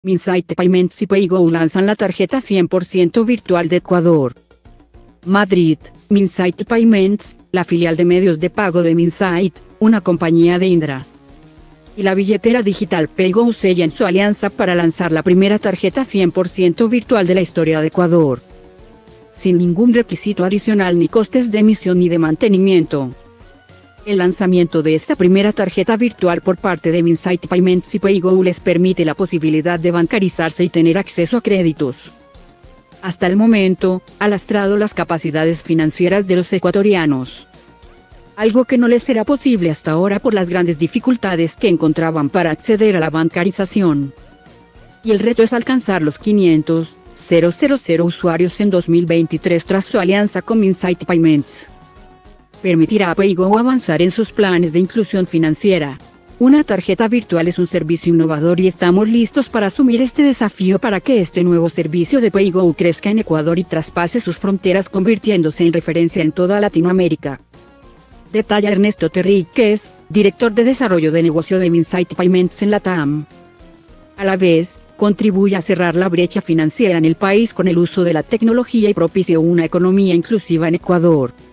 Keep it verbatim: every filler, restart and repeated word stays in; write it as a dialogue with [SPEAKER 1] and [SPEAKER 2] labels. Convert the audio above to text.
[SPEAKER 1] Minsait Payments y PayGo lanzan la tarjeta cien por ciento virtual de Ecuador. Madrid, Minsait Payments, la filial de medios de pago de Minsait, una compañía de Indra, y la billetera digital PayGo sellan su alianza para lanzar la primera tarjeta cien por ciento virtual de la historia de Ecuador, sin ningún requisito adicional ni costes de emisión ni de mantenimiento. El lanzamiento de esta primera tarjeta virtual por parte de Minsait Payments y PayGo les permite la posibilidad de bancarizarse y tener acceso a créditos. Hasta el momento, ha lastrado las capacidades financieras de los ecuatorianos, algo que no les será posible hasta ahora por las grandes dificultades que encontraban para acceder a la bancarización. Y el reto es alcanzar los quinientos mil usuarios en dos mil veintitrés tras su alianza con Minsait Payments. Permitirá a PayGo avanzar en sus planes de inclusión financiera. Una tarjeta virtual es un servicio innovador y estamos listos para asumir este desafío para que este nuevo servicio de PayGo crezca en Ecuador y traspase sus fronteras convirtiéndose en referencia en toda Latinoamérica. Detalla Ernesto Terríquez, director de desarrollo de negocio de Minsait Payments en Latam. A la vez, contribuye a cerrar la brecha financiera en el país con el uso de la tecnología y propició una economía inclusiva en Ecuador.